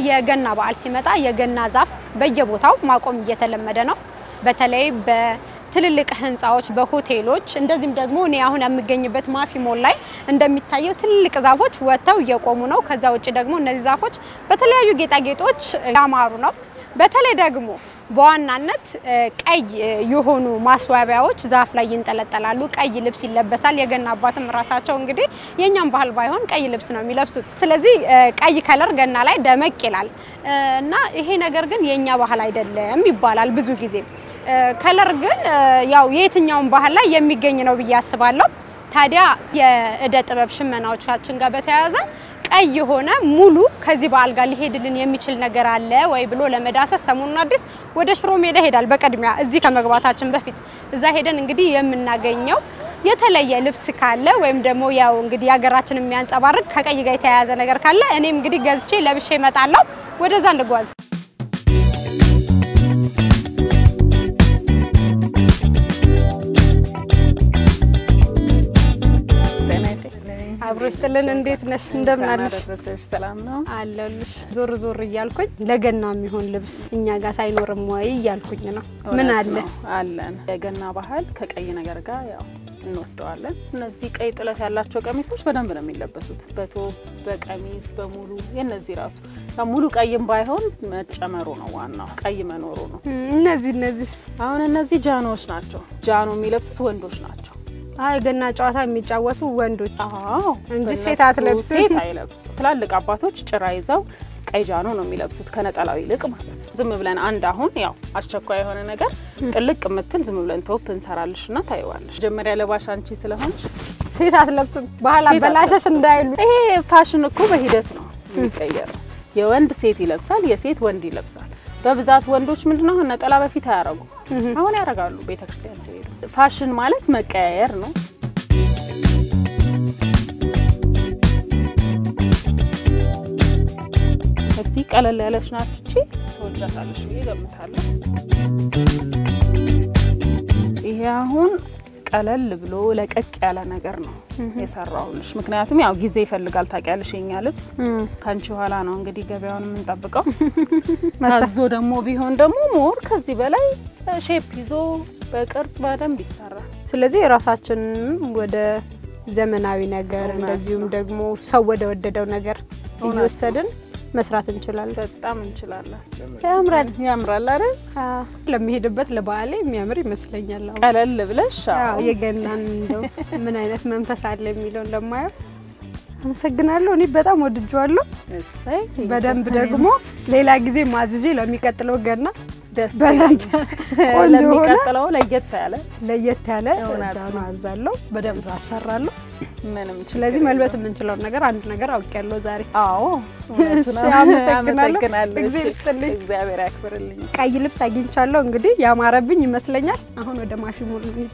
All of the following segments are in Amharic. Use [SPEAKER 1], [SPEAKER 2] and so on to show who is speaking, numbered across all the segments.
[SPEAKER 1] የገና በዓል ሲመጣ የገና ዛፍ በየቦታው ማቆም እየተለመደ ነው በተለይ በትልልቅ ህንጻዎች በሆቴሎች እንደዚህም ደግሞ እኔ አሁን የምገኝበት ማፊ ሞል ላይ እንደሚታየው ትልልቅ ዛፎች ወጥተው እየቆሙ ነው ከዛ ውጪ ደግሞ እነዚህ ዛፎች በተለያዩ ጌጣጌጦች ያማሩ ነው በተለይ ደግሞ በዋናነት ቀይ የሆኑ ማስዋቢያዎች ዛፍ ላይ ይንጠለጠላሉ ቀይ ልብስ ይለበሳል የገና አባትም ራሳቸው እንግዲህ የኛም ባህል ባይሆን ቀይ ልብስ ነው የሚለብሱት ስለዚህ ቀይ ከለር ገና ላይ ደመቅ ይላል እና ይሄ ነገር ግን የኛ ባህል አይደለም ይባላል ብዙ ጊዜ ከለር ግን ያው የትኛውን ባህል ላይ የሚገኝ ነው ብዬ አስባለሁ ታዲያ የእደ ጥበብ ሽመናዎቻችን ጋር በተያያዘ ቀይ ሆነ ሙሉ ከዚህ በዓል ጋር ሊሄድልን የሚችል ነገር አለ ወይ ብሎ ለመዳሰስ ሰሞኑን አዲስ ወደ ሽሮ ሜዳ ሄዳል በቀድሚያ እዚህ ከመግባታችን በፊት እዛ ሄደን እንግዲህ የምናገኘው የተለየ ልብስ ካለ ወይም ደግሞ ያው እንግዲህ ያገራችን የሚያንጸባርቅ ከቀይ ጋር የተያያዘ ነገር ካለ እኔም እንግዲህ ገዝቼ ለብሼ እመጣለሁ ወደዛ እንጓዝ አብሮስተልን እንዴት ነሽ እንደምን አለሽ
[SPEAKER 2] ሰላም ነው
[SPEAKER 1] አለልሽ ዞር ዞር ይያልኩኝ ለገና የሚሆን ልብስ እኛ ጋር ሳይኖርም ወይ ይያልኩኝ ነው ምን
[SPEAKER 2] አለን የገና ባህል ከቀይ ነገር ጋር ያው እንወስደዋለን እነዚህ ቀይ ጥለት ያላቸው ቀሚሶች በደንብ ነው የሚለበሱት በቶፕ በቀሚስ በሙሉ የነዚህ ራሱ ሙሉ ቀይም ባይሆን መጨመሩ ነው ዋናው ቀይ መኖሩ ነው
[SPEAKER 1] እነዚህ
[SPEAKER 2] አሁን እነዚህ ጃኖች ናቸው ጃኖ የሚለብሱት ወንዶች ናቸው
[SPEAKER 1] ገና ጨዋታ የሚጫወቱ ወንዶች
[SPEAKER 2] እንጂ ሴት አይለብስ ትላልቅ አባቶች ጭራ ይዘው ቀይ ጃኖ ነው የሚለብሱት ከነጠላው ይልቅ ማለት ዝም ብለን አንድ አሁን ያው አስቸኳይ የሆነ ነገር ጥልቅ ምትል ዝም ብለን ቶፕ እንሰራልሽና ታይዋለሽ ጀመሪያ ለባሽ አንቺ ስለሆንሽ
[SPEAKER 1] ሴት አትለብስም ባህላ በላሸሽ እንዳይሉ
[SPEAKER 2] ይሄ ፋሽን እኮ በሂደት ነው የሚቀየረው የወንድ ሴት ይለብሳል የሴት ወንድ ይለብሳል በብዛት ወንዶች ምንድነው ነጠላ በፊት ያያረጉ አሁን ያረጋሉ ቤተክርስቲያን ሲሄዱ ፋሽን ማለት መቀያየር ነው እስቲ ቀለል ያለች ናት እቺ ተወጃታለሽ ይገምታለሁ ይሄ አሁን ቀለል ብሎ ለቀቅ ያለ ነገር ነው የሰራውልሽ ምክንያቱም ያው ጊዜ ይፈልጋል ታቂያለሽ የኛ ልብስ ካንቺ ኋላ ነው እንግዲህ ገበያውን እንጠብቀው ማዞ ደግሞ ቢሆን ደግሞ ሞር ከዚህ በላይ ሼፕ ይዞ በቅርጽ በደንብ ይሰራል
[SPEAKER 1] ስለዚህ ራሳችን ወደ ዘመናዊ ነገር እንደዚሁም ደግሞ ሰው ወደ ወደደው ነገር እየወሰድን መስራት እንችላለን
[SPEAKER 2] በጣም እንችላለን
[SPEAKER 1] ያምራል አይደል ለሚሄድበት ለበዓል የሚያምር ይመስለኛል
[SPEAKER 2] ቀለል ብለሽ
[SPEAKER 1] የገናን እንደው ምን አይነት መንፈስ አለ የሚለው ለማየው አመሰግናለሁ እኔ በጣም ወድጄዋለሁ
[SPEAKER 2] እሰይ
[SPEAKER 1] በደንብ ደግሞ ሌላ ጊዜ ማዝጄ ለሚቀጥለው ገና
[SPEAKER 2] በደንብ ለሚቀጥለው ለየት ያለ
[SPEAKER 1] ዳና አዛለሁ በደንብ አሰራለሁ
[SPEAKER 2] ምንም
[SPEAKER 1] ስለዚህ መልበስ የምንችለው ነገር አንድ ነገር አውቄያለሁ ዛሬ
[SPEAKER 2] አመሰግናለሁ እግዚአብሔር ያክብርልኝ
[SPEAKER 1] ቀይ ልብስ አግኝቻለሁ እንግዲህ ያማረብኝ ይመስለኛል አሁን ወደ ማፊ ሞል እንሂድ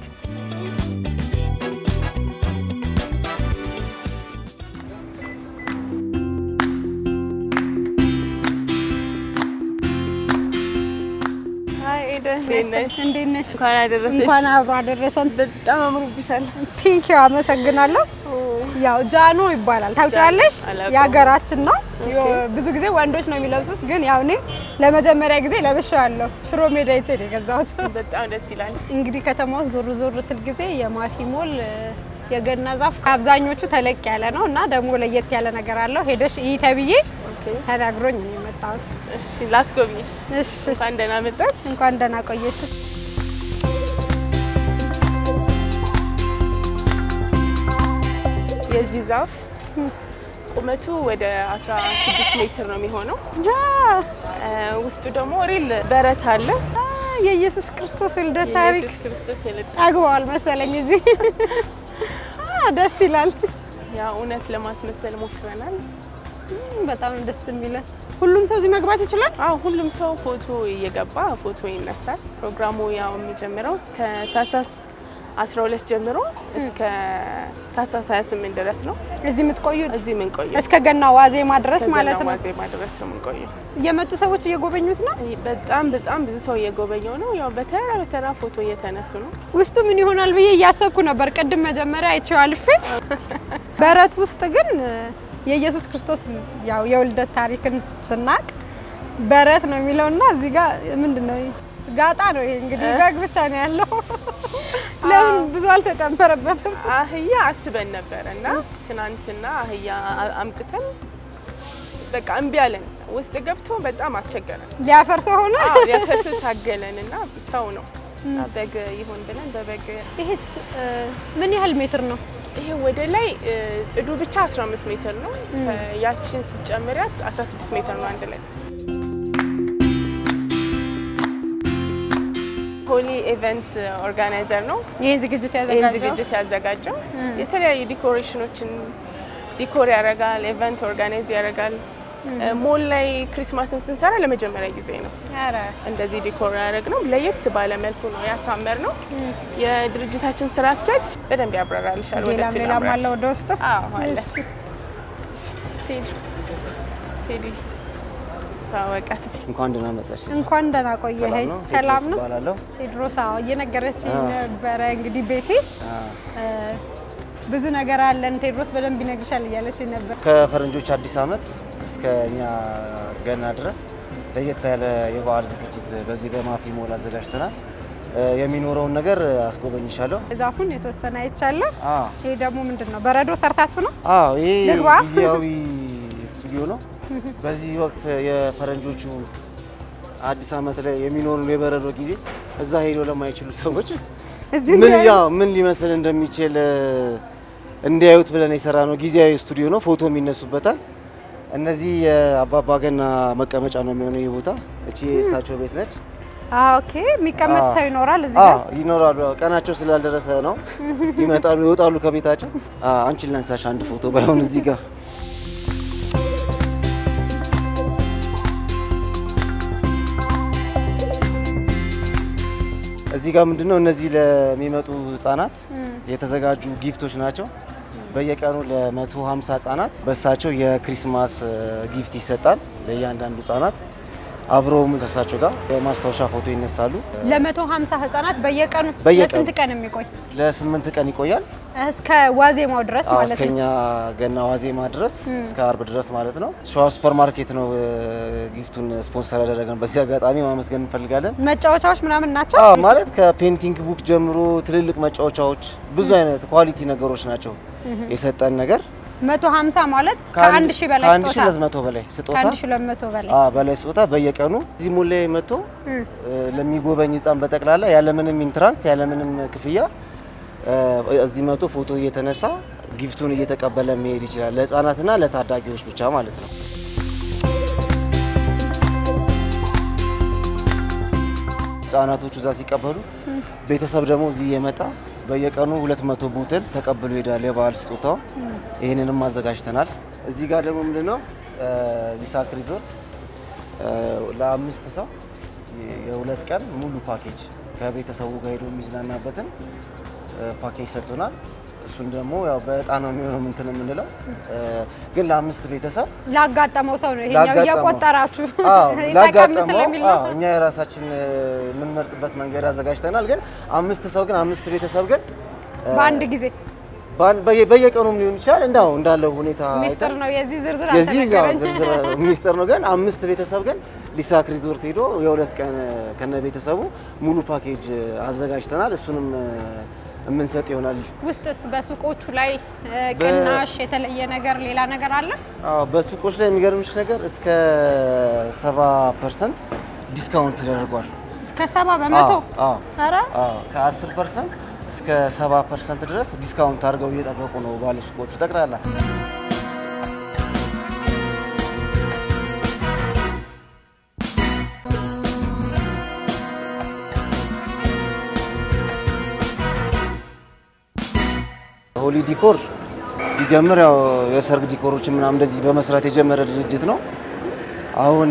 [SPEAKER 1] እንዴት ነሽ እንኳን አብሮ አደረሰን
[SPEAKER 2] በጣም አምሮብሻል
[SPEAKER 1] ቴንክ ዩ አመሰግናለሁ ያው ጃኖ ይባላል ታውቂያለሽ ያገራችን ነው ብዙ ጊዜ ወንዶች ነው የሚለብሱት ግን ያው እኔ ለመጀመሪያ ጊዜ ለብሻለሁ ሽሮ ሜዳ የገዛሁት
[SPEAKER 2] በጣም ደስ ይላል
[SPEAKER 1] እንግዲህ ከተማው ዞር ስል ጊዜ የማፊ ሞል የገና ዛፍ አብዛኞቹ ተለቅ ያለ ነው እና ደግሞ ለየት ያለ ነገር አለው ሄደሽ ይተብዬ ተናግሮኝ ነው የመጣሁት
[SPEAKER 2] እሺ ላስጎብኝሽ
[SPEAKER 1] እሺ
[SPEAKER 2] እንኳን ደህና መጣሽ
[SPEAKER 1] እንኳን ደህና ቆየሽ
[SPEAKER 2] የዚህ ዛፍ ቁመቱ ወደ 16 ሜትር ነው የሚሆነው ውስጡ ደግሞ ሪል በረት አለ
[SPEAKER 1] የኢየሱስ ክርስቶስ ወልደ ታሪክ
[SPEAKER 2] ኢየሱስ ክርስቶስ
[SPEAKER 1] አግባዋል መሰለኝ እዚህ ደስ ይላል
[SPEAKER 2] ያ እውነት ለማስመሰል ሞክረናል
[SPEAKER 1] በጣም ደስ የሚል ሁሉም ሰው እዚህ መግባት ይችላል
[SPEAKER 2] አዎ ሁሉም ሰው ፎቶ እየገባ ፎቶ ይነሳል ፕሮግራሙ ያው የሚጀምረው ከታሳስ 12 ጀምሮ እስከ ታሳስ 28 ድረስ ነው
[SPEAKER 1] እዚህ ምትቆዩት
[SPEAKER 2] እዚህ ምን ቆዩ
[SPEAKER 1] እስከ ገና ዋዜማ ድረስ ማለት ነው
[SPEAKER 2] ዋዜማ ድረስ ምን ቆዩ
[SPEAKER 1] የመጡ ሰዎች እየጎበኙት ነው
[SPEAKER 2] በጣም ብዙ ሰው እየጎበኘው ነው ያው በተራ ፎቶ እየተነሱ ነው
[SPEAKER 1] ውስጡ ምን ይሆናል ብዬ ያሰብኩ ነበር ቀድም መጀመሪያ አይቼው አልፌ በረት ውስጥ ግን የኢየሱስ ክርስቶስ ያው የውልደት ታሪክን ስናቅ በረት ነው የሚለውና እዚህ ጋር ምንድነው ጋጣ ነው ይሄ እንግዲህ በግ ብቻ ነው ያለው ለምን ብዙ አልተጨመረበትም
[SPEAKER 3] አህያ አስበን ነበርና ትናንትና አህያ አምጥተን በቃ እምቢ አለን ውስጥ ገብቶ በጣም አስቸገረን
[SPEAKER 1] ሊያፈርሰው ሆነ
[SPEAKER 3] ሊያፈርሰው ታገለንና ሰው ነው በግ ይሁን ብለን በበግ
[SPEAKER 1] ይሄስ ምን ያህል ሜትር ነው
[SPEAKER 3] ይሄ ወደ ላይ ጽዱ ብቻ 15 ሜትር ነው ያቺን ሲጨምራት 16 ሜትር ነው አንድ ላይ ሆሊ ኢቨንት ኦርጋናይዘር ነው
[SPEAKER 1] ይሄን ዝግጅት ያዘጋጀው
[SPEAKER 3] የተለያዩ ዲኮሬሽኖችን ዲኮር ያደርጋል ኢቨንት ኦርጋናይዝ ያደርጋል ሞል ላይ ክሪስማስን ስንሰራ ለመጀመሪያ ጊዜ ነው
[SPEAKER 1] አረ
[SPEAKER 3] እንደዚህ ዲኮር ያደርግነው ለየት ባለ መልኩ ነው ያሳመርነው የድርጅታችን ስራ አስኪያጅ በደንብ ያብራራልሻል ወደ እሱ
[SPEAKER 1] ሌላ ማለ ወደ ውስጥ
[SPEAKER 3] አዎ አለ ቴዲ ታወቃት
[SPEAKER 4] እንኳን ደህና መጣሽ
[SPEAKER 1] እንኳን ደህና ቆየኸኝ ሰላም ነው
[SPEAKER 4] ባላለው
[SPEAKER 1] ቴድሮስ አዎ እየነገረችኝ ነበረ እንግዲህ ቤቴ ብዙ ነገር አለን ቴድሮስ በደንብ ይነግርሻል እያለችኝ ነበር
[SPEAKER 4] ከፈረንጆች አዲስ አመት እስከኛ ገና ድረስ ለየት ያለ የበዓል ዝግጅት በዚህ በማፊ ሞል አዘጋጅተናል የሚኖረውን ነገር አስጎበኝሻለሁ
[SPEAKER 1] ዛፉን የተወሰነ አይቻለሁ ይሄ ደግሞ ምንድነው በረዶ ሰርታችሁ ነው
[SPEAKER 4] አዎ ይሄ ጊዜያዊ ስቱዲዮ ነው በዚህ ወቅት የፈረንጆቹ አዲስ አመት ላይ የሚኖሩ የበረዶ ጊዜ እዛ ሄዶ ለማይችሉ ሰዎች ምን ሊመስል እንደሚችል እንዲያዩት ብለን የሰራነው ጊዜያዊ ስቱዲዮ ነው ፎቶ የሚነሱበታል እነዚህ የአባባ ገና መቀመጫ ነው የሚሆነው ይሄ ቦታ እቺ እሳቸው ቤት ነች
[SPEAKER 1] ኦኬ የሚቀመጥ ሰው ይኖራል እዚህ ጋር
[SPEAKER 4] ይኖራሉ ቀናቸው ስላልደረሰ ነው ይመጣሉ ይወጣሉ ከቤታቸው አንቺ ላንሳሽ አንድ ፎቶ ባይሆን እዚህ ጋር እዚህ ጋር ምንድነው እነዚህ ለሚመጡ ህፃናት የተዘጋጁ ጊፍቶች ናቸው በየቀኑ ለ150 ህፃናት በሳቸው የክሪስማስ ጊፍት ይሰጣል ለእያንዳንዱ ህፃናት አብረው ከሳቸው ጋር በማስታወሻ ፎቶ ይነሳሉ
[SPEAKER 1] ለ150 ህፃናት በየቀኑ ለስንት ቀን የሚቆይ
[SPEAKER 4] ለ8 ቀን ይቆያል
[SPEAKER 1] እስከ ዋዜማው ድረስ ማለት ነው
[SPEAKER 4] እስከኛ ገና ዋዜማ ድረስ እስከ አርብ ድረስ ማለት ነው ሸዋ ሱፐር ማርኬት ነው ጊፍቱን ስፖንሰር ያደረገን በዚህ አጋጣሚ ማመስገን እንፈልጋለን
[SPEAKER 1] መጫወቻዎች ምናምን ናቸው
[SPEAKER 4] ማለት ከፔንቲንግ ቡክ ጀምሮ ትልልቅ መጫወቻዎች ብዙ አይነት ኳሊቲ ነገሮች ናቸው የሰጠን ነገር
[SPEAKER 1] 150 ማለት ከ1000 በላይ ስጦታ
[SPEAKER 4] ከ1200 በላይ ስጦታ
[SPEAKER 1] ከ1200 በላይ
[SPEAKER 4] በላይ ስጦታ በየቀኑ እዚህ ሞል ላይ መጥቶ ለሚጎበኝ ህፃን በጠቅላላ ያለምንም ኢንትራንስ ያለምንም ክፍያ እዚህ መጥቶ ፎቶ እየተነሳ ጊፍቱን እየተቀበለ መሄድ ይችላል ለህፃናትና ለታዳጊዎች ብቻ ማለት ነው ህፃናቶቹ እዛ ሲቀበሉ ቤተሰብ ደግሞ እዚህ የመጣ በየቀኑ 200 ቡትል ተቀብሎ ይሄዳል የበዓል ስጦታው ይሄንንም አዘጋጅተናል እዚህ ጋር ደግሞ ምንድነው ሊሳክ ሪዞርት ለአምስት ሰው የሁለት ቀን ሙሉ ፓኬጅ ከቤተሰቡ ጋር ሄዶ የሚዝናናበትን ፓኬጅ ሰጥቶናል እሱን ደግሞ ያው በጣም ነው የሚሆነው እንትን የምንለው ግን ለአምስት ቤተሰብ
[SPEAKER 1] ላጋጠመው ሰው ነው ይሄኛው እየቆጠራችሁ
[SPEAKER 4] ላጋጠመው እኛ የራሳችን ምን መርጥበት መንገድ አዘጋጅተናል ግን አምስት ሰው ግን አምስት ቤተሰብ ግን
[SPEAKER 1] በአንድ ጊዜ
[SPEAKER 4] በየቀኑም ሊሆን ይችላል እንዳለው ሁኔታ
[SPEAKER 1] ሚስጥር ነው የዚህ ዝርዝር
[SPEAKER 4] ሚስጥር ነው ግን አምስት ቤተሰብ ግን ሊሳክ ሪዞርት ሄዶ የሁለት ቀን ከነ ቤተሰቡ ሙሉ ፓኬጅ አዘጋጅተናል እሱንም ምን ሰጥ ይሆናል
[SPEAKER 1] ውስጥስ በሱቆቹ ላይ ቅናሽ የተለየ ነገር ሌላ ነገር አለ
[SPEAKER 4] በሱቆች ላይ የሚገርምሽ ነገር እስከ 70% ዲስካውንት ተደርጓል
[SPEAKER 1] እስከ 70% አረ
[SPEAKER 4] ከ10% እስከ 70% ድረስ ዲስካውንት አድርገው እየጠበቁ ነው ባለ ሱቆቹ ጠቅላላ ሆሊ ዲኮር ሲጀምር ያው የሰርግ ዲኮሮችን ምናምን እንደዚህ በመስራት የጀመረ ድርጅት ነው አሁን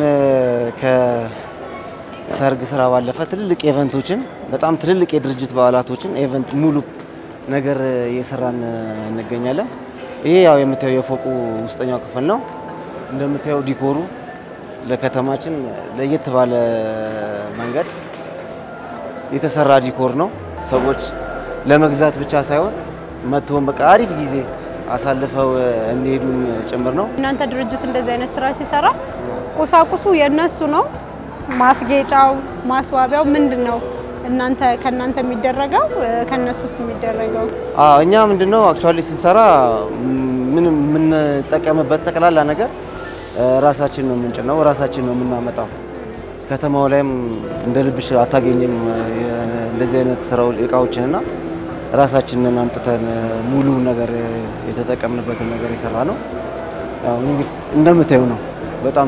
[SPEAKER 4] ከሰርግ ስራ ባለፈ ትልልቅ ኢቨንቶችን በጣም ትልልቅ የድርጅት በዓላቶችን ኢቨንት ሙሉ ነገር እየሰራን እንገኛለን ይሄ ያው የምታየው የፎቁ ውስጠኛው ክፍል ነው እንደምታየው ዲኮሩ ለከተማችን ለየት ባለ መንገድ የተሰራ ዲኮር ነው ሰዎች ለመግዛት ብቻ ሳይሆን መጥተው በቃ አሪፍ ጊዜ አሳልፈው እንዲሄዱን ጭምር ነው።
[SPEAKER 1] እናንተ ድርጅት እንደዚህ አይነት ስራ ሲሰራ ቁሳቁሱ የነሱ ነው? ማስጌጫው ማስዋቢያው ምንድነው? ከናንተ የሚደረገው ከነሱስ የሚደረገው?
[SPEAKER 4] እኛ ምንድነው አክቹአሊ ስንሰራ ምንም ምን ተጠቀመበት ጠቅላላ ነገር ራሳችን ነው የምንጭነው፣ ራሳችን ነው የምናመጣው። ከተማው ላይም እንደ ልብሽ አታገኝም እንደዚህ አይነት ስራው እቃዎችንና ራሳችንን አምጥተን ሙሉ ነገር የተጠቀምንበትን ነገር የሰራ ነው። ያው እንግዲህ እንደምታዩ ነው። በጣም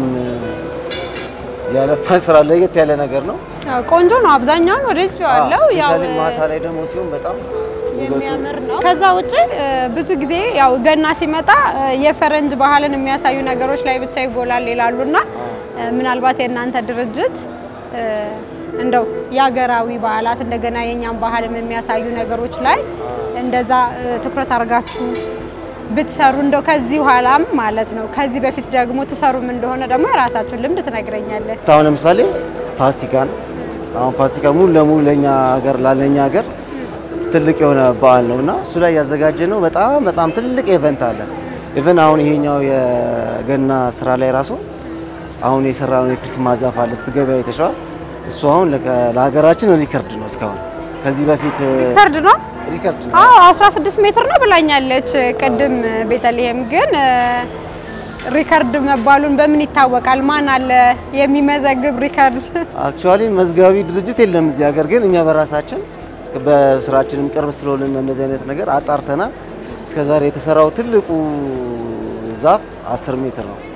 [SPEAKER 4] ያለፈ ስራ ለየት ያለ ነገር ነው።
[SPEAKER 1] ቆንጆ ነው። አብዛኛውን ወደጅዋለሁ። ያው
[SPEAKER 4] ማታ ላይ ደግሞ ሲሆን በጣም
[SPEAKER 1] የሚያምር ነው። ከዛ ውጪ ብዙ ጊዜ ያው ገና ሲመጣ የፈረንጅ ባህልን የሚያሳዩ ነገሮች ላይ ብቻ ይጎላል ይላሉና ምናልባት የእናንተ ድርጅት እንደው ያገራዊ በዓላት እንደገና የኛን ባህል የሚያሳዩ ነገሮች ላይ እንደዛ ትኩረት አድርጋችሁ ብትሰሩ እንደው ከዚህ ኋላም ማለት ነው ከዚህ በፊት ደግሞ ተሰሩም እንደሆነ ደግሞ የራሳችሁን ልምድ ትነግረኛለህ።
[SPEAKER 4] አሁን ለምሳሌ ፋሲካን ፋሲካ ሙሉ ለሙሉ ለኛ ሀገር ትልቅ የሆነ በዓል ነውና እሱ ላይ ያዘጋጀነው በጣም ትልቅ ኢቨንት አለ። ኢቨን አሁን ይሄኛው የገና ስራ ላይ ራሱ አሁን የሰራነው የክሪስማስ ዛፍ አለ ስትገበያ የተሻለ እሱ አሁን ለሀገራችን ሪከርድ ነው። እስካሁን ከዚህ በፊት
[SPEAKER 1] ሪከርድ ነው።
[SPEAKER 2] 16 ሜትር ነው ብላኛለች ቅድም ቤተልሔም። ግን ሪከርድ መባሉን በምን ይታወቃል? ማን አለ የሚመዘግብ ሪከርድ?
[SPEAKER 4] አክቹአሊ መዝጋቢ ድርጅት የለም እዚህ ሀገር። ግን እኛ በራሳችን በስራችንም ቅርብ ስለሆነ እንደዚህ አይነት ነገር አጣርተናል። እስከዛሬ የተሰራው ትልቁ ዛፍ 10 ሜትር ነው።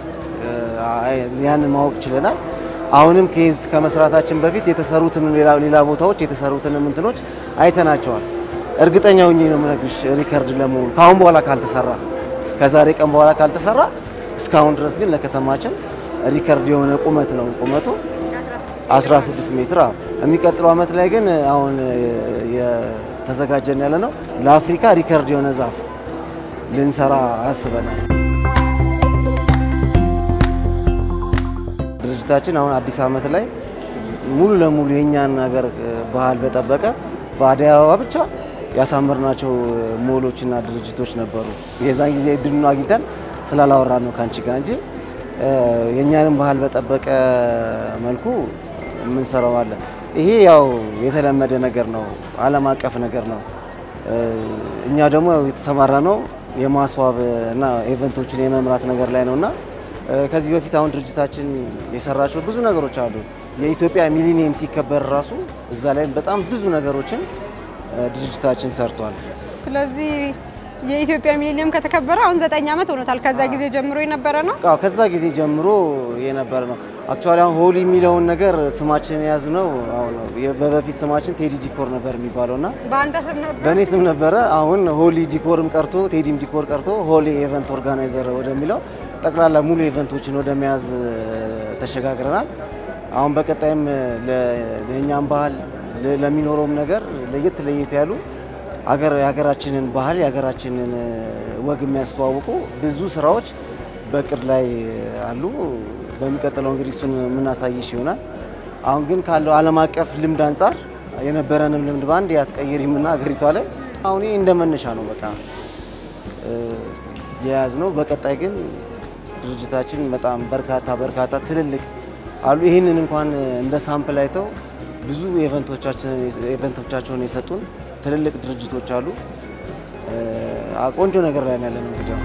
[SPEAKER 4] ያንን ማወቅ ችለናል። አሁንም ኬዝ ከመስራታችን በፊት የተሰሩትን ሌላ ቦታዎች የተሰሩትን እንትኖች አይተናቸዋል። እርግጠኛ ሆኜ ነው የምነግርሽ ሪከርድ ለመሆን ካሁን በኋላ ካልተሰራ ከዛሬ ቀን በኋላ ካልተሰራ እስካሁን ድረስ ግን ለከተማችን ሪከርድ የሆነ ቁመት ነው። ቁመቱ 16 ሜትር። የሚቀጥለው አመት ላይ ግን አሁን የተዘጋጀን ያለ ነው ለአፍሪካ ሪከርድ የሆነ ዛፍ ልንሰራ አስበናል። ድርጅታችን አሁን አዲስ አመት ላይ ሙሉ ለሙሉ የኛን ሀገር ባህል በጠበቀ በአደይ አበባ ብቻ ያሳመርናቸው ሞሎችና ድርጅቶች ነበሩ። የዛን ጊዜ ድኑን አግኝተን ስላላወራን ነው ካንቺ ጋር እንጂ የኛንም ባህል በጠበቀ መልኩ ምን ሰራው አለ። ይሄ ያው የተለመደ ነገር ነው፣ ዓለም አቀፍ ነገር ነው። እኛ ደግሞ የተሰማራ ነው የማስዋብ እና ኢቨንቶችን የመምራት ነገር ላይ ነውና ከዚህ በፊት አሁን ድርጅታችን የሰራቸው ብዙ ነገሮች አሉ። የኢትዮጵያ ሚሊኒየም ሲከበር ራሱ እዛ ላይ በጣም ብዙ ነገሮችን ድርጅታችን ሰርቷል።
[SPEAKER 1] ስለዚህ የኢትዮጵያ ሚሊኒየም ከተከበረ አሁን 9 አመት ሆኖታል። ከዛ ጊዜ ጀምሮ የነበረ ነው።
[SPEAKER 4] ከዛ ጊዜ ጀምሮ የነበረ ነው። አክቹአሊ አሁን ሆሊ የሚለውን ነገር ስማችን የያዝነው አሁን በበፊት ስማችን ቴዲ ዲኮር ነበር የሚባለውና
[SPEAKER 1] በአንተ ስም ነበር?
[SPEAKER 4] በእኔ ስም ነበረ። አሁን ሆሊ ዲኮርም ቀርቶ ቴዲም ዲኮር ቀርቶ ሆሊ ኢቨንት ኦርጋናይዘር ወደሚለው ጠቅላላ ሙሉ ኢቨንቶችን ወደ መያዝ ተሸጋግረናል። አሁን በቀጣይም ለኛም ባህል ለሚኖረውም ነገር ለየት ያሉ የሀገራችንን ባህል የሀገራችንን ወግ የሚያስተዋውቁ ብዙ ስራዎች በቅድ ላይ አሉ። በሚቀጥለው እንግዲህ እሱን የምናሳይሽ ይሆናል። አሁን ግን ካለው ዓለም አቀፍ ልምድ አንጻር የነበረንም ልምድ ባንድ ያትቀይሪምና ሀገሪቷ ላይ አሁን እንደመነሻ ነው በቃ የያዝነው። በቀጣይ ግን ድርጅታችን በጣም በርካታ ትልልቅ አሉ። ይሄንን እንኳን እንደ ሳምፕል አይተው ብዙ ኢቨንቶቻቸውን የሰጡን ትልልቅ ድርጅቶች አሉ። ቆንጆ ነገር ላይ ያለን እንግዲህ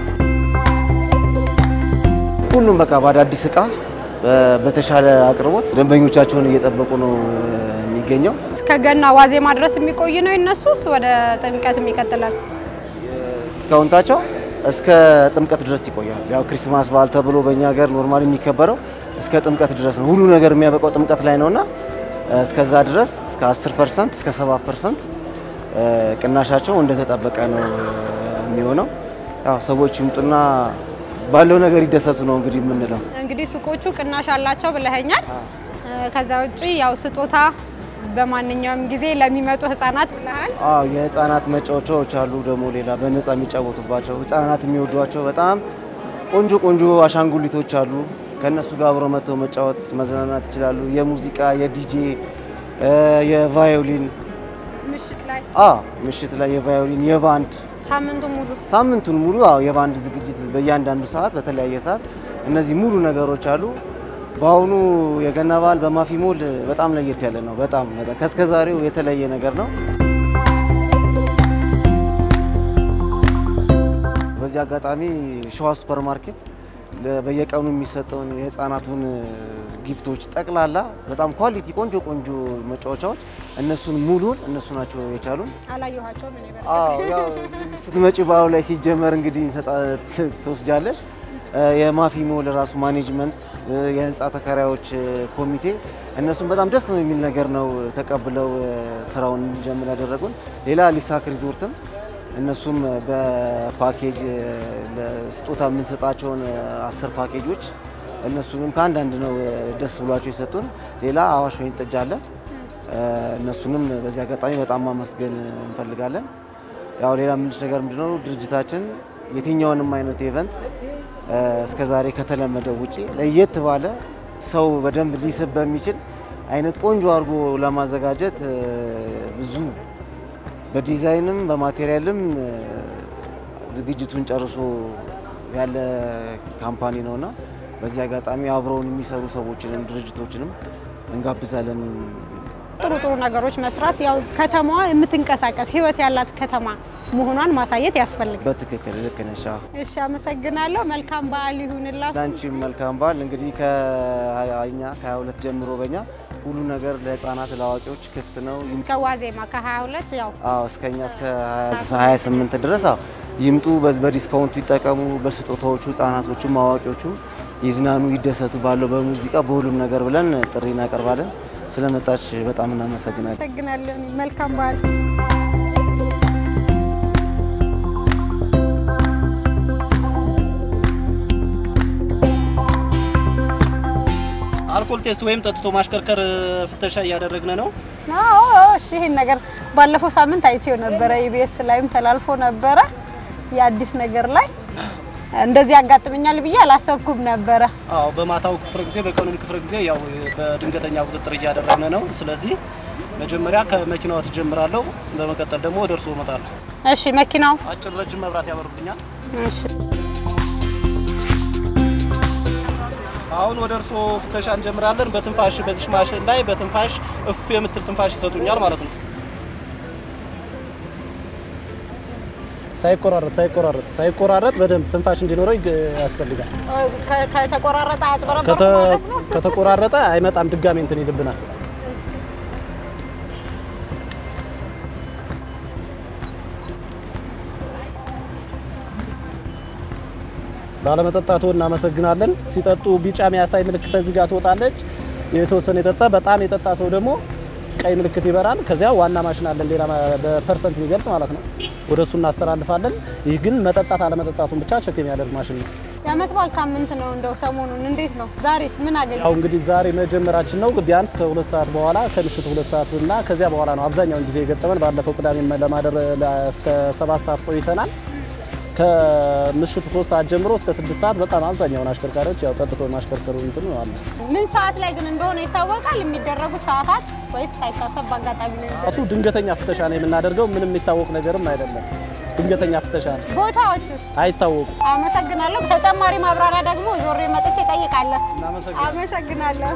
[SPEAKER 4] ሁሉም በቃ በአዳዲስ እቃ በተሻለ አቅርቦት ደንበኞቻቸውን እየጠበቁ ነው የሚገኘው።
[SPEAKER 1] እስከ ገና ዋዜማ ድረስ የሚቆይ ነው የነሱስ ወደ ጥምቀት ይቀጥላል?
[SPEAKER 4] ዲስካውንታቸው እስከ ጥምቀት ድረስ ይቆያል። ያው ክሪስማስ በዓል ተብሎ በእኛ ሀገር ኖርማሊ የሚከበረው እስከ ጥምቀት ድረስ ነው። ሁሉ ነገር የሚያበቃው ጥምቀት ላይ ነውና እስከዛ ድረስ ከ10% እስከ 7% ቅናሻቸው እንደተጠበቀ ነው የሚሆነው። ያው ሰዎች ይምጡና ባለው ነገር ይደሰቱ ነው እንግዲህ የምንለው።
[SPEAKER 1] እንግዲህ ሱቆቹ ቅናሽ አላቸው ብለኸኛል። ከዛ ውጪ ያው ስጦታ በማንኛውም ጊዜ ለሚመጡ ህፃናት ብለሃል።
[SPEAKER 4] የህፃናት መጫወቻዎች አሉ። ደግሞ ሌላ በነፃ የሚጫወቱባቸው ህፃናት የሚወዷቸው በጣም ቆንጆ አሻንጉሊቶች አሉ። ከነሱ ጋር አብረው መተው መጫወት መዝናናት ይችላሉ። የሙዚቃ የዲጄ የቫዮሊን ምሽት ላይ የቫዮሊን የባንድ ሳምንቱን ሙሉ አዎ የባንድ ዝግጅት በእያንዳንዱ ሰዓት በተለያየ ሰዓት እነዚህ ሙሉ ነገሮች አሉ። በአሁኑ የገና በዓል በማፊ ሞል በጣም ለየት ያለ ነው። በጣም ከስከዛሬው የተለየ ነገር ነው። በዚህ አጋጣሚ ሸዋ ሱፐር ማርኬት በየቀኑ የሚሰጠውን የህፃናቱን ጊፍቶች ጠቅላላ በጣም ኳሊቲ ቆንጆ መጫወቻዎች እነሱን ሙሉን እነሱ ናቸው የቻሉን።
[SPEAKER 1] አላየኋቸውም እኔ በርግጥ።
[SPEAKER 4] አዎ ያው ስትመጪ በዓሉ ላይ ሲጀመር እንግዲህ ትወስጃለሽ። የማፊ ሞል ራሱ ማኔጅመንት የህንጻ ተከራዮች ኮሚቴ እነሱም በጣም ደስ የሚል ነገር ነው ተቀብለው ስራውን እንጀምር ያደረጉን። ሌላ ሊሳክ ሪዞርትም እነሱም በፓኬጅ ለስጦታ የምንሰጣቸውን 10 ፓኬጆች እነሱንም ከአንዳንድ ነው ደስ ብሏቸው የሰጡን። ሌላ አዋሽ ወይን ጠጅ አለ። እነሱንም በዚህ አጋጣሚ በጣም ማመስገን እንፈልጋለን። ያው ሌላ ምንጭ ነገር ምንድነው ድርጅታችን የትኛውንም አይነት ኢቨንት እስከዛሬ ከተለመደው ውጪ ለየት ባለ ሰው በደንብ ሊስብ በሚችል አይነት ቆንጆ አድርጎ ለማዘጋጀት ብዙ በዲዛይንም በማቴሪያልም ዝግጅቱን ጨርሶ ያለ ካምፓኒ ነውና በዚህ አጋጣሚ አብረውን የሚሰሩ ሰዎችንም ድርጅቶችንም እንጋብዛለን።
[SPEAKER 1] ጥሩ ነገሮች መስራት ያው ከተማዋ የምትንቀሳቀስ ህይወት ያላት ከተማ መሆኗን ማሳየት ያስፈልጋል።
[SPEAKER 4] በትክክል ልክ ነሽ።
[SPEAKER 1] እሺ አመሰግናለሁ። መልካም በዓል ይሁንላችሁ።
[SPEAKER 4] ላንቺም መልካም በዓል። እንግዲህ ከአይኛ ከ22 ጀምሮ በእኛ ሁሉ ነገር ለህፃናት ለአዋቂዎች ክፍት ነው።
[SPEAKER 1] ከዋዜማ ከ22 ያው
[SPEAKER 4] እስከኛ እስከ 28 ድረስ ይምጡ። በዲስካውንቱ ይጠቀሙ። በስጦታዎቹ ህፃናቶቹም አዋቂዎቹም ይዝናኑ ይደሰቱ። ባለው በሙዚቃ በሁሉም ነገር ብለን ጥሪ እናቀርባለን። ስለመጣች በጣም እናመሰግናለን።
[SPEAKER 1] አመሰግናለሁ። መልካም በዓል።
[SPEAKER 5] አልኮል ቴስት ወይም ጠጥቶ ማሽከርከር ፍተሻ እያደረግን ነው።
[SPEAKER 1] አዎ እሺ። ይሄን ነገር ባለፈው ሳምንት አይቼው ነበር። ኢቢኤስ ላይም ተላልፎ ነበር። የአዲስ ነገር ላይ እንደዚህ ያጋጥመኛል ብዬ አላሰብኩም ነበር።
[SPEAKER 5] አዎ በማታው ክፍለ ጊዜ በቀኑም ክፍለ ጊዜ ያው በድንገተኛ ቁጥጥር እያደረግን ነው። ስለዚህ መጀመሪያ ከመኪናው ተጀምራለሁ፣ በመቀጠል ደግሞ ወደ እርሱ እመጣለሁ።
[SPEAKER 1] እሺ መኪናው
[SPEAKER 5] አጭር ረጅም መብራት ያበሩብኛል።
[SPEAKER 1] እሺ
[SPEAKER 5] አሁን ወደ እርሱ ፍተሻ እንጀምራለን። በትንፋሽ በዚህ ማሽን ላይ በትንፋሽ እፍ የምትል ትንፋሽ ይሰጡኛል ማለት ነው። ሳይቆራረጥ በደንብ ትንፋሽ እንዲኖረው ያስፈልጋል።
[SPEAKER 1] ከተቆራረጠ አጭበረበረ ማለት ነው።
[SPEAKER 5] ከተቆራረጠ አይመጣም ድጋሜ እንትን ይልብናል። ባለመጠጣቱ እናመሰግናለን። ሲጠጡ ቢጫ የሚያሳይ ምልክት እዚህ ጋር ትወጣለች። የተወሰነ የጠጣ በጣም የጠጣ ሰው ደግሞ ቀይ ምልክት ይበራል። ከዚያ ዋና ማሽን አለን ሌላ በፐርሰንት የሚገልጽ ማለት ነው። ወደሱ እናስተላልፋለን። ይህ ግን መጠጣት አለመጠጣቱን ብቻ ቼክ የሚያደርግ ማሽን ነው።
[SPEAKER 1] የዓመት በዓል ሳምንት ነው። እንደው ሰሞኑን እንዴት ነው? ዛሬስ ምን አገኘ?
[SPEAKER 5] ያው እንግዲህ ዛሬ መጀመራችን ነው። ቢያንስ ከ2 ሰዓት በኋላ ከምሽቱ 2 ሰዓት እና ከዚያ በኋላ ነው አብዛኛውን ጊዜ የገጠመን። ባለፈው ቅዳሜ ለማደር እስከ 7 ሰዓት ቆይተናል። ከምሽቱ 3 ሰዓት ጀምሮ እስከ 6 ሰዓት በጣም አብዛኛውን አሽከርካሪዎች ያው ጠጥቶ ማሽከርከሩ እንትን ነው አለ።
[SPEAKER 1] ምን ሰዓት ላይ ግን እንደሆነ ይታወቃል የሚደረጉት ሰዓታት ወይስ ሳይታሰብ በአጋጣሚ ነው?
[SPEAKER 5] አቱ ድንገተኛ ፍተሻ ነው የምናደርገው። ምንም የሚታወቅ ነገርም አይደለም። ድንገተኛ ፍተሻ ነው።
[SPEAKER 1] ቦታዎችስ
[SPEAKER 5] አይታወቁም።
[SPEAKER 1] አመሰግናለሁ። ተጨማሪ ማብራሪያ ደግሞ ዞሬ መጥቼ እጠይቃለሁ። አመሰግናለሁ።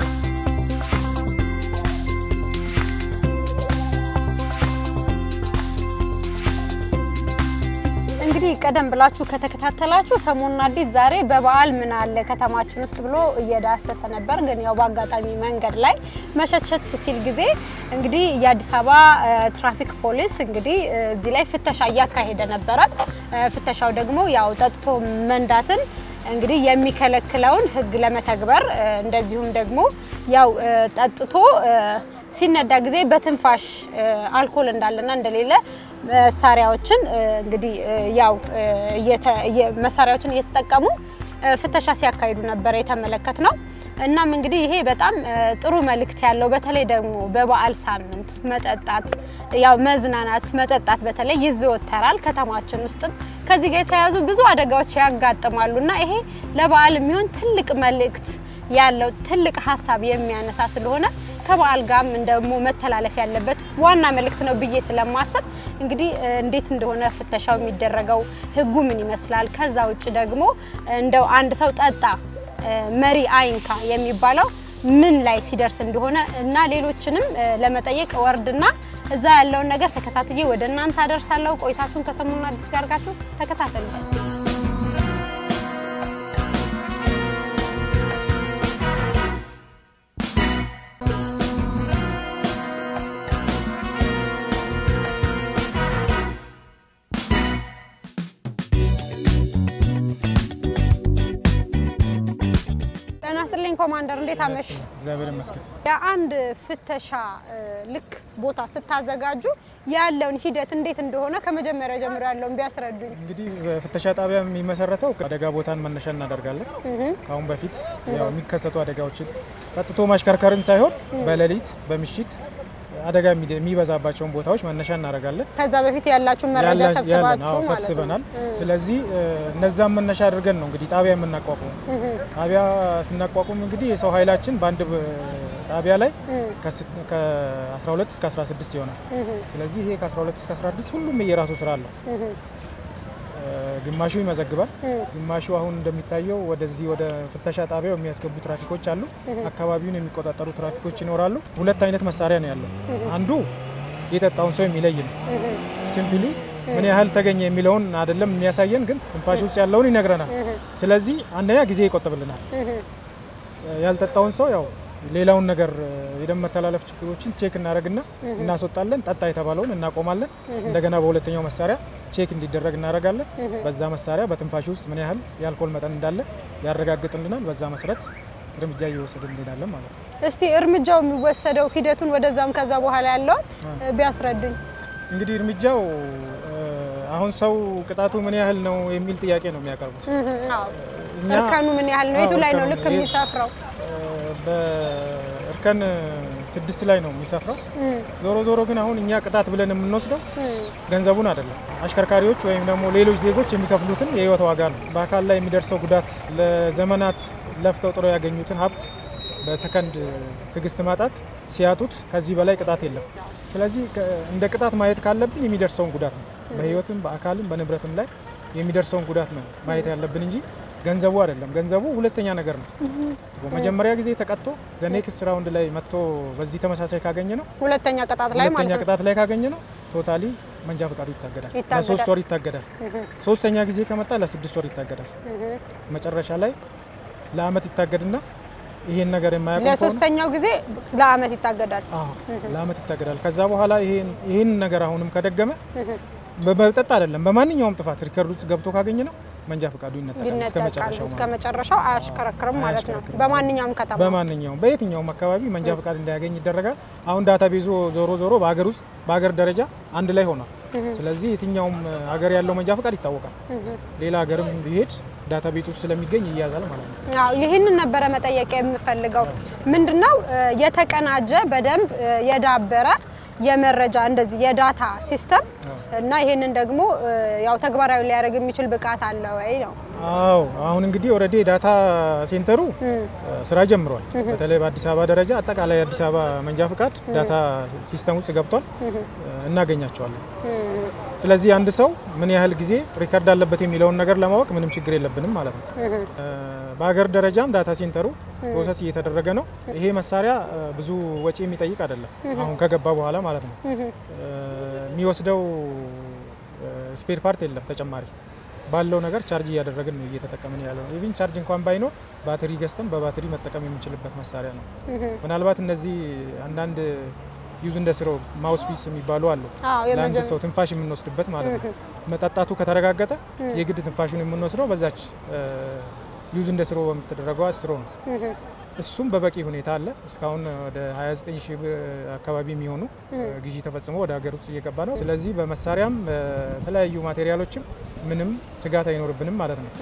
[SPEAKER 1] እንግዲህ ቀደም ብላችሁ ከተከታተላችሁ ሰሞኑን አዲስ ዛሬ በበዓል ምን አለ ከተማችን ውስጥ ብሎ እየዳሰሰ ነበር። ግን ያው በአጋጣሚ መንገድ ላይ መሸቸት ሲል ጊዜ እንግዲህ የአዲስ አበባ ትራፊክ ፖሊስ እንግዲህ እዚህ ላይ ፍተሻ እያካሄደ ነበረ። ፍተሻው ደግሞ ያው ጠጥቶ መንዳትን እንግዲህ የሚከለክለውን ሕግ ለመተግበር እንደዚሁም ደግሞ ያው ጠጥቶ ሲነዳ ጊዜ በትንፋሽ አልኮል እንዳለና እንደሌለ መሳሪያዎችን እንግዲህ ያው መሳሪያዎችን እየተጠቀሙ ፍተሻ ሲያካሂዱ ነበር የተመለከትነው። እናም እንግዲህ ይሄ በጣም ጥሩ መልእክት ያለው በተለይ ደግሞ በበዓል ሳምንት መጠጣት ያው መዝናናት መጠጣት በተለይ ይዘወተራል። ከተማችን ውስጥም ከዚህ ጋር የተያዙ ብዙ አደጋዎች ያጋጥማሉና ይሄ ለበዓል የሚሆን ትልቅ መልእክት ያለው ትልቅ ሐሳብ የሚያነሳ ስለሆነ ከበዓል ጋርም እንደሞ መተላለፍ ያለበት ዋና መልእክት ነው ብዬ ስለማስብ እንግዲህ እንዴት እንደሆነ ፍተሻው የሚደረገው ህጉ ምን ይመስላል ከዛ ውጭ ደግሞ እንደው አንድ ሰው ጠጣ መሪ አይንካ የሚባለው ምን ላይ ሲደርስ እንደሆነ እና ሌሎችንም ለመጠየቅ ወርድና እዛ ያለውን ነገር ተከታትዬ ወደ እናንተ አደርሳለሁ ቆይታችሁን ከሰሙና አዲስ ጋር አድርጋችሁ ተከታተሉ ኮማንደር እንዴት አመሽ
[SPEAKER 6] እግዚአብሔር ይመስገን
[SPEAKER 1] የአንድ ፍተሻ ልክ ቦታ ስታዘጋጁ ያለውን ሂደት እንዴት እንደሆነ ከመጀመሪያ ጀምሮ ያለውን ቢያስረዱኝ
[SPEAKER 6] እንግዲህ ፍተሻ ጣቢያ የሚመሰረተው አደጋ ቦታን መነሻ እናደርጋለን ካሁን በፊት ያው የሚከሰቱ አደጋዎችን ጠጥቶ ማሽከርከርን ሳይሆን በሌሊት በምሽት አደጋ የሚበዛባቸውን ቦታዎች መነሻ እናደርጋለን
[SPEAKER 1] ከዛ በፊት ያላችሁ መረጃ ሰብስባችሁ ማለት
[SPEAKER 6] ነው ስለዚህ እነዛን መነሻ አድርገን ነው እንግዲህ ጣቢያ የምናቋቁመው ጣቢያ ስናቋቁም እንግዲህ የሰው ኃይላችን በአንድ ጣቢያ ላይ ከ12 እስከ 16 ይሆናል ስለዚህ ይሄ ከ12 እስከ 16 ሁሉም የራሱ ስራ አለው ግማሹ ይመዘግባል ግማሹ አሁን እንደሚታየው ወደዚህ ወደ ፍተሻ ጣቢያው የሚያስገቡ ትራፊኮች አሉ አካባቢውን የሚቆጣጠሩ ትራፊኮች ይኖራሉ ሁለት አይነት መሳሪያ ነው ያለው አንዱ የጠጣውን ሰው የሚለይ ነው ሲምፕሊ ምን ያህል ተገኘ የሚለውን አይደለም የሚያሳየን ግን ትንፋሽ ውስጥ ያለውን ይነግረናል ስለዚህ አንደኛ ጊዜ ይቆጥብልናል ያልጠጣውን ሰው ያው ሌላውን ነገር የደም መተላለፍ ችግሮችን ቼክ እናደርግና እናስወጣለን ጠጣ የተባለውን እናቆማለን እንደገና በሁለተኛው መሳሪያ ቼክ እንዲደረግ እናደርጋለን በዛ መሳሪያ በትንፋሽ ውስጥ ምን ያህል የአልኮል መጠን እንዳለ ያረጋግጥልናል በዛ መሰረት እርምጃ እየወሰድን እንሄዳለን ማለት ነው
[SPEAKER 1] እስቲ እርምጃው የሚወሰደው ሂደቱን ወደዛም ከዛ በኋላ ያለው ቢያስረዱኝ
[SPEAKER 6] እንግዲህ እርምጃው አሁን ሰው ቅጣቱ ምን ያህል ነው የሚል ጥያቄ ነው የሚያቀርቡት
[SPEAKER 1] አዎ እርከኑ ምን ያህል ነው የቱ ላይ ነው ልክ የሚሰፍረው
[SPEAKER 6] በእርከን 6 ላይ ነው የሚሰፍረው ዞሮ ግን አሁን እኛ ቅጣት ብለን የምንወስደው ገንዘቡን አይደለም አሽከርካሪዎች ወይም ደግሞ ሌሎች ዜጎች የሚከፍሉትን የህይወት ዋጋ ነው በአካል ላይ የሚደርሰው ጉዳት ለዘመናት ለፍተው ጥሮ ያገኙትን ሀብት በሰከንድ ትግስት ማጣት ሲያጡት ከዚህ በላይ ቅጣት የለም ስለዚህ እንደ ቅጣት ማየት ካለብን የሚደርሰውን ጉዳት ነው በህይወትም በአካልም በንብረትም ላይ የሚደርሰውን ጉዳት ነው ማየት ያለብን እንጂ ገንዘቡ አይደለም ገንዘቡ ሁለተኛ ነገር ነው በመጀመሪያ ጊዜ ተቀጥቶ ዘኔክስ ራውንድ ላይ መጥቶ በዚህ ተመሳሳይ ካገኘ ነው
[SPEAKER 1] ሁለተኛ ቅጣት ላይ ማለት ነው
[SPEAKER 6] ሁለተኛ ቅጣት ላይ ካገኘ ነው ቶታሊ መንጃ ፈቃዱ ይታገዳል ለ3 ወር ይታገዳል ሶስተኛ ጊዜ ከመጣ ለ6 ወር ይታገዳል መጨረሻ ላይ ለአመት ይታገድና ይሄን ነገር የማያውቁ
[SPEAKER 1] ለሶስተኛው ጊዜ ለአመት ይታገዳል
[SPEAKER 6] ለአመት ይታገዳል ከዛ በኋላ ይሄን ነገር አሁንም ከደገመ በመጠጥ አይደለም በማንኛውም ጥፋት ሪከርድ ውስጥ ገብቶ ካገኘ ነው መንጃ ፈቃዱ ይነጠቃል
[SPEAKER 1] እስከ መጨረሻው አያሽከረክርም ማለት ነው በማንኛውም ከተማ
[SPEAKER 6] በማንኛውም በየትኛውም አካባቢ መንጃ ፈቃድ እንዲያገኝ ይደረጋል አሁን ዳታቤዙ ዞሮ በአገር ውስጥ በአገር ደረጃ አንድ ላይ ሆኗል ስለዚህ የትኛውም ሀገር ያለው መንጃ ፈቃድ ይታወቃል ሌላ ሀገርም ቢሄድ ዳታቤዝ ውስጥ ስለሚገኝ ይያዛል ማለት ነው
[SPEAKER 1] አዎ ይሄንን ነበር መጠየቅ የምፈልገው ምንድነው የተቀናጀ በደንብ የዳበረ የመረጃ እንደዚህ የዳታ ሲስተም እና ይሄንን ደግሞ ያው ተግባራዊ ሊያደርግ የሚችል ብቃት አለ ወይ ነው
[SPEAKER 6] አዎ አሁን እንግዲህ ኦሬዲ ዳታ ሴንተሩ ስራ ጀምሯል በተለይ በአዲስ አበባ ደረጃ አጠቃላይ አዲስ አበባ መንጃ ፈቃድ ዳታ ሲስተም ውስጥ ገብቷል እናገኛቸዋለን ስለዚህ አንድ ሰው ምን ያህል ጊዜ ሪከርድ አለበት የሚለውን ነገር ለማወቅ ምንም ችግር የለብንም ማለት ነው በአገር ደረጃም ዳታ ሴንተሩ ፕሮሰስ እየተደረገ ነው ይሄ መሳሪያ ብዙ ወጪ የሚጠይቅ አይደለም አሁን ከገባ በኋላ ማለት ነው የሚወስደው ስፔር ፓርት የለም ተጨማሪ ባለው ነገር ቻርጅ እያደረግን ነው እየተጠቀምን ያለው ኢቭን ቻርጅ እንኳን ባይኖር ባትሪ ገዝተን በባትሪ መጠቀም የምንችልበት መሳሪያ ነው ምናልባት እነዚህ አንዳንድ ዩዝ እንደ ስሮ ማውስ ፒስ የሚባሉ አሉ ለአንድ ሰው ትንፋሽ የምንወስድበት ማለት ነው መጣጣቱ ከተረጋገጠ የግድ ትንፋሹን የምንወስደው በዛች ዩዝ እንደ ስሮ በመተደረገው አስሮ ነው እሱም በበቂ ሁኔታ አለ እስካሁን ወደ 29000 አካባቢ የሚሆኑ ግዢ ተፈጽሞ ወደ ሀገር ውስጥ እየገባ ነው ስለዚህ በመሳሪያም በተለያዩ ማቴሪያሎችም ምንም ስጋት አይኖርብንም ማለት ነው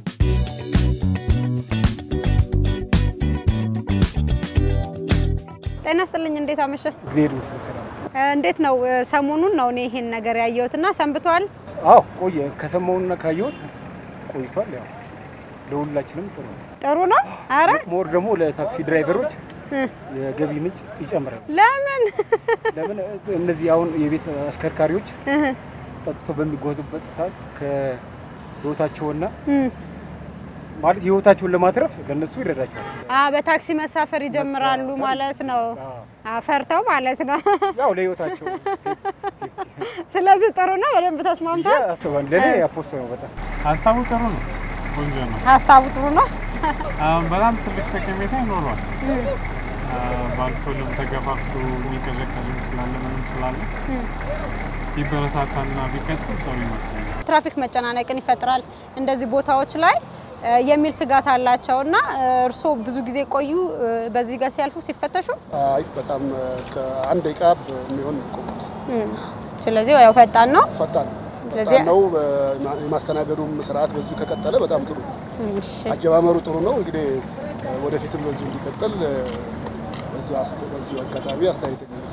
[SPEAKER 1] ጤና ይስጥልኝ እንዴት አመሸ
[SPEAKER 7] እግዚአብሔር ይመስገን ሰላም
[SPEAKER 1] እንዴት ነው ሰሞኑን ነው እኔ ይሄን ነገር ያየሁትና ሰንብቷል
[SPEAKER 7] አዎ ቆየ ከሰሞኑን ካየሁት ቆይቷል ያው ለሁላችንም ጥሩ
[SPEAKER 1] ነው አረ
[SPEAKER 7] ሞር ደግሞ ለታክሲ ድራይቨሮች የገቢ ምንጭ ይጨምራል።
[SPEAKER 1] ለምን
[SPEAKER 7] እነዚህ አሁን የቤት አሽከርካሪዎች ጠጥተው በሚጓዙበት ሰዓት ከህይወታቸውና ማለት ህይወታቸውን ለማትረፍ ለነሱ ይረዳቸዋል።
[SPEAKER 1] በታክሲ መሳፈር ይጀምራሉ ማለት ነው። ፈርተው ማለት ነው።
[SPEAKER 7] ያው ለህይወታቸው ሴፍቲ።
[SPEAKER 1] ስለዚህ ጥሩ ነው። በደንብ ተስማምቷል።
[SPEAKER 7] አስባን ለኔ ያፖስቶ ነው። በጣም
[SPEAKER 8] ሀሳቡ ጥሩ ነው። ቆንጆ ነው።
[SPEAKER 1] ሀሳቡ ጥሩ ነው።
[SPEAKER 8] በጣም ትልቅ ጠቀሜታ ይኖረዋል። በአልኮልም ተገፋፍቶ የሚቀዘቀዝም ስላለ ምንም ስላለ ቢበረታታና ቢቀጥል ጥሩ ይመስለኛል።
[SPEAKER 1] ትራፊክ መጨናነቅን ይፈጥራል እንደዚህ ቦታዎች ላይ የሚል ስጋት አላቸውና እርሶ ብዙ ጊዜ ቆዩ በዚህ ጋር ሲያልፉ ሲፈተሹ?
[SPEAKER 9] አይ በጣም ከአንድ ደቂቃ የሚሆን ቆቁት።
[SPEAKER 1] ስለዚህ ያው ፈጣን ነው።
[SPEAKER 9] ፈጣን ነው። የማስተናገዱም ስርዓት በዚሁ ከቀጠለ በጣም ጥሩ ነው። አጀማመሩ ጥሩ ነው። እንግዲህ ወደፊትም በዚሁ እንዲቀጥል በዚሁ አጋጣሚ አስተያየት ነው።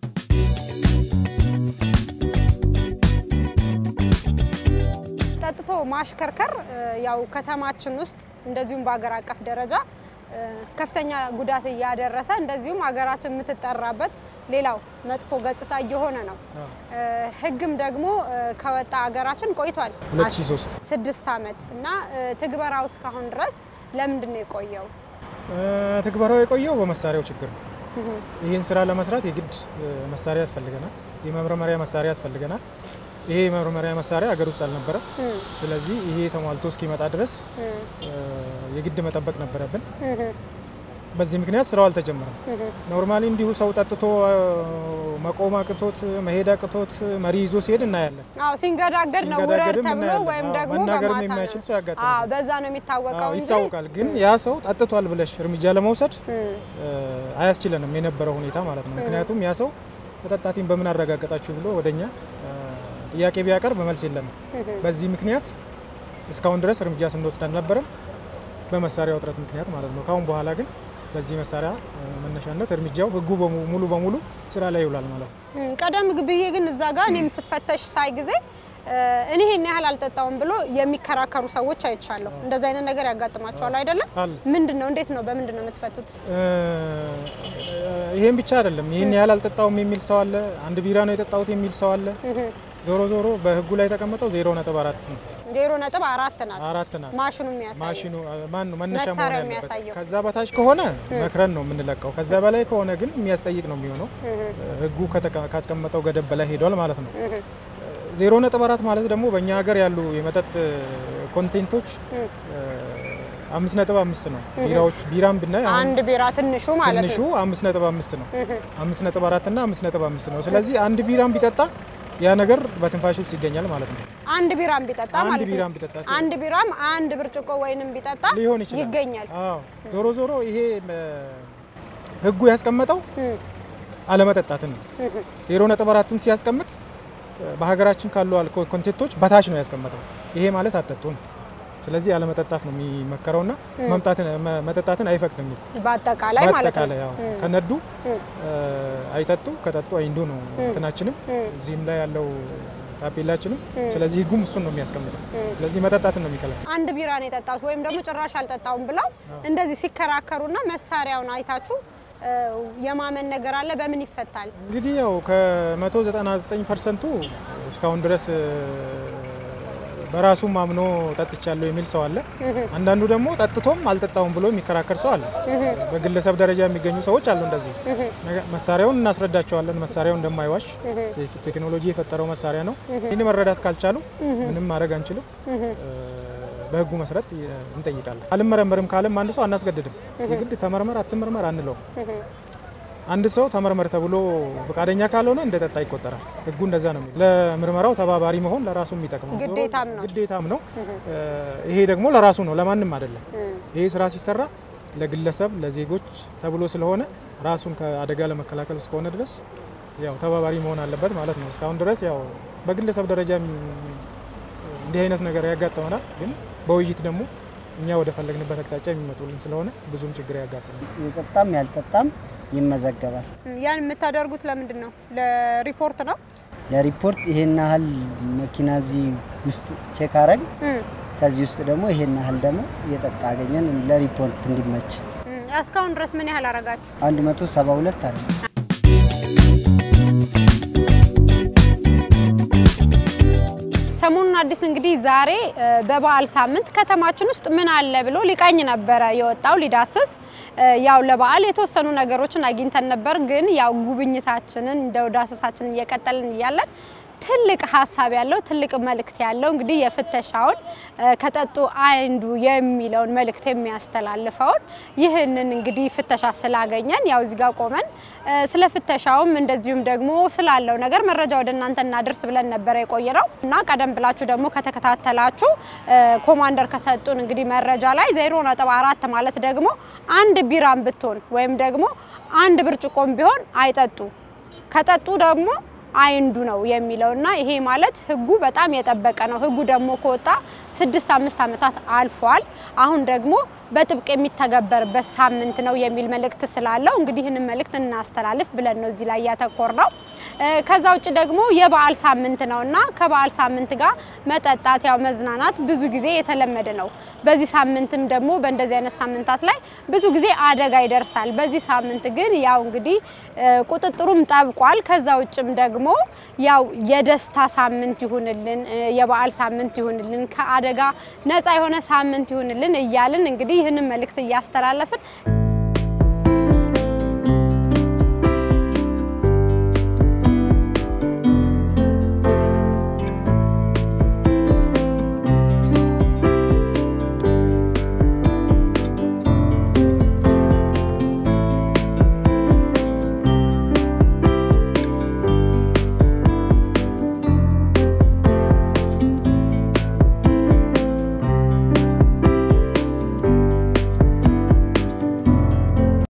[SPEAKER 1] ጠጥቶ ማሽከርከር ያው ከተማችን ውስጥ እንደዚሁም በአገር አቀፍ ደረጃ ከፍተኛ ጉዳት ያደረሰ እንደዚሁም ሀገራችን የምትጠራበት ሌላው መጥፎ ገጽታ እየሆነ ነው። ህግም ደግሞ ከወጣ ሀገራችን ቆይቷል
[SPEAKER 6] 2003
[SPEAKER 1] 6 አመት እና ትግበራው እስካሁን ድረስ ለምንድን ነው የቆየው?
[SPEAKER 6] ትግበራው የቆየው በመሳሪያው ችግር ነው። ይሄን ስራ ለመስራት የግድ መሳሪያ ያስፈልገናል። የመመርመሪያ መሳሪያ ያስፈልገናል። ይሄ የመመርመሪያ መሳሪያ ሀገር ውስጥ አልነበረ። ስለዚህ ይሄ ተሟልቶ እስኪመጣ ድረስ የግድ መጠበቅ ነበረብን። በዚህ ምክንያት ስራው አልተጀመረም። ኖርማሊ እንዲሁ ሰው ጠጥቶ መቆም አቅቶት መሄድ አቅቶት መሪ ይዞ ሲሄድ እናያለን።
[SPEAKER 1] ሲንገዳገድ ነው ውረድ ተብሎ ወይም ደግሞ
[SPEAKER 6] መናገር የማይችል ሰው ያጋጥማል።
[SPEAKER 1] በዛ ነው የሚታወቀው እንጂ
[SPEAKER 6] ይታወቃል። ግን ያ ሰው ጠጥቷል ብለሽ እርምጃ ለመውሰድ አያስችለንም የነበረው ሁኔታ ማለት ነው። ምክንያቱም ያ ሰው ተጠጣቲን በምን አረጋገጣችሁ ብሎ ወደኛ ጥያቄ ቢያቀርብ መልስ የለም። በዚህ ምክንያት እስካሁን ድረስ እርምጃ ስንወስድ አልነበረም በመሳሪያው እጥረት ምክንያት ማለት ነው። ካሁን በኋላ ግን በዚህ መሳሪያ መነሻነት እርምጃው ህጉ ሙሉ በሙሉ ስራ ላይ ይውላል ማለት ነው።
[SPEAKER 1] ቀደም ግብዬ ግን እዛ ጋር እኔም ስፈተሽ ሳይ ጊዜ እኔ ይሄን ያህል አልጠጣውም ብሎ የሚከራከሩ ሰዎች አይቻለሁ። እንደዛ አይነት ነገር ያጋጥማቸዋል አይደለም? ምንድነው እንዴት ነው በምንድነው የምትፈቱት?
[SPEAKER 6] ይሄን ብቻ አይደለም። ይሄን ያህል አልጠጣውም የሚል ሰው አለ። አንድ ቢራ ነው የጠጣሁት የሚል ሰው አለ። ዞሮ በህጉ ላይ ተቀመጠው 0.4 ነው።
[SPEAKER 1] 0.4 ናት።
[SPEAKER 6] 4 ናት
[SPEAKER 1] ማሽኑ የሚያሳየው
[SPEAKER 6] ማሽኑ ማን ነው መነሻ መሆን ያለበት። ከዛ በታች ከሆነ መክረን ነው የምንለቀው። ከዛ በላይ ከሆነ ግን የሚያስጠይቅ ነው የሚሆነው። ህጉ ካስቀመጠው ገደብ በላይ ሄዷል ማለት ነው። 0.4 ማለት ደግሞ በእኛ ሀገር ያሉ የመጠጥ ኮንቴንቶች 5.5 ነው። ቢራም ብናይ
[SPEAKER 1] አንድ ቢራ ትንሹ ማለት ነው።
[SPEAKER 6] ትንሹ 5.5 ነው። 5.4 እና 5.5 ነው። ስለዚህ አንድ ቢራም ቢጠጣ ያ ነገር በትንፋሽ ውስጥ ይገኛል ማለት ነው።
[SPEAKER 1] አንድ ቢራም ቢጠጣ ማለት ነው። አንድ ቢራም አንድ ብርጭቆ ወይንም ቢጠጣ ይገኛል።
[SPEAKER 6] አዎ ዞሮ ይሄ ህጉ ያስቀመጠው አለመጠጣትን ነው። 0.4ን ሲያስቀምጥ በሀገራችን ካሉ አልኮል ኮንቴንቶች በታች ነው ያስቀመጠው። ይሄ ማለት አጠጡ ነው። ስለዚህ አለመጠጣት ነው የሚመከረውና መጠጣትን አይፈቅድም።
[SPEAKER 1] በአጠቃላይ ማለት ነው።
[SPEAKER 6] ከነዱ አይጠጡ ከጠጡ አይንዱ ነው እንትናችንም እዚህም ላይ ያለው ታፔላችንም። ስለዚህ ህጉም እሱን ነው የሚያስቀምጠው። ስለዚህ መጠጣትን ነው የሚከለክለው።
[SPEAKER 1] አንድ ቢራ ነው የጠጣሁት ወይም ደግሞ ጭራሽ አልጠጣውም ብለው እንደዚህ ሲከራከሩና መሳሪያውን አይታችሁ የማመን ነገር አለ። በምን ይፈታል?
[SPEAKER 6] እንግዲህ ያው ከ199% እስካሁን ድረስ በራሱ ማምኖ ጠጥቻለሁ የሚል ሰው አለ። አንዳንዱ ደግሞ ጠጥቶም አልጠጣውም ብሎ የሚከራከር ሰው አለ። በግለሰብ ደረጃ የሚገኙ ሰዎች አሉ። እንደዚህ መሳሪያውን እናስረዳቸዋለን። መሳሪያው እንደማይዋሽ ቴክኖሎጂ የፈጠረው መሳሪያ ነው። ይህን መረዳት ካልቻሉ ምንም ማድረግ አንችልም። በህጉ መሰረት እንጠይቃለን። አልመረመርም ካለም አንድ ሰው አናስገድድም። የግድ ተመርመር አትመርመር አንለው። አንድ ሰው ተመርመር ተብሎ ፈቃደኛ ካልሆነ እንደጠጣ ይቆጠራል። ህጉ እንደዛ ነው። ለምርመራው ተባባሪ መሆን ለራሱ የሚጠቅመው ግዴታም ነው። ይሄ ደግሞ ለራሱ ነው፣ ለማንም አይደለም። ይሄ ስራ ሲሰራ ለግለሰብ ለዜጎች ተብሎ ስለሆነ ራሱን ከአደጋ ለመከላከል እስከሆነ ድረስ ያው ተባባሪ መሆን አለበት ማለት ነው። እስካሁን ድረስ ያው በግለሰብ ደረጃ እንዲህ አይነት ነገር ያጋጥመናል። ግን በውይይት ደግሞ እኛ ወደ ፈለግንበት አቅጣጫ የሚመጡልን ስለሆነ ብዙም ችግር ያጋጥማል።
[SPEAKER 10] የጠጣም ያልጠጣም ይመዘገባል።
[SPEAKER 1] ያን የምታደርጉት ለምንድን ነው? ለሪፖርት ነው።
[SPEAKER 10] ለሪፖርት ይሄን ያህል መኪና እዚህ ውስጥ ቼክ አረግ፣ ከዚህ ውስጥ ደግሞ ይሄን ያህል ደግሞ የጠጣ አገኘን ለሪፖርት እንዲመች።
[SPEAKER 1] እስካሁን ድረስ ምን ያህል አረጋችሁ?
[SPEAKER 10] 172 አለ።
[SPEAKER 1] ሰሞኑን አዲስ እንግዲህ ዛሬ በበዓል ሳምንት ከተማችን ውስጥ ምን አለ ብሎ ሊቃኝ ነበር የወጣው ሊዳስስ ያው ለበዓል የተወሰኑ ነገሮችን አግኝተን ነበር ግን ያው ጉብኝታችንን እንደው ዳሰሳችንን እየቀጠልን ይያለን ትልቅ ሐሳብ ያለው ትልቅ መልእክት ያለው እንግዲህ የፍተሻውን ከጠጡ አይንዱ የሚለውን መልእክት የሚያስተላልፈውን ይህንን እንግዲህ ፍተሻ ስላገኘን ያው እዚህ ጋር ቆመን ስለ ፍተሻውም እንደዚሁም ደግሞ ስላለው ነገር መረጃ ወደናንተ እናድርስ ብለን ነበር የቆየነው እና ቀደም ብላችሁ ደግሞ ከተከታተላችሁ ኮማንደር ከሰጡን እንግዲህ መረጃ ላይ 0.4 ማለት ደግሞ አንድ ቢራም ብትሆን ወይም ደግሞ አንድ ብርጭቆም ቢሆን አይጠጡ ከጠጡ ደግሞ አይንዱ ነው የሚለውና ይሄ ማለት ህጉ በጣም የጠበቀ ነው ህጉ ደግሞ ከወጣ 6-5 አመታት አልፏል አሁን ደግሞ በጥብቅ የሚተገበርበት ሳምንት ነው የሚል መልእክት ስላለው እንግዲህ ይሄንን መልእክት እናስተላልፍ ብለን ነው እዚህ ላይ ያተኮርነው ከዛው ውጭ ደግሞ የበዓል ሳምንት ነውና ከበዓል ሳምንት ጋር መጠጣት ያው መዝናናት ብዙ ጊዜ የተለመደ ነው በዚህ ሳምንትም ደግሞ በእንደዚህ አይነት ሳምንታት ላይ ብዙ ጊዜ አደጋ ይደርሳል በዚህ ሳምንት ግን ያው እንግዲህ ቁጥጥሩም ጠብቋል ከዛው ውጭም ደግሞ ያው የደስታ ሳምንት ይሁንልን የበዓል ሳምንት ይሁንልን ከአደጋ ነፃ የሆነ ሳምንት ይሁንልን እያልን እንግዲህ ይሄንን መልእክት ያስተላልፈን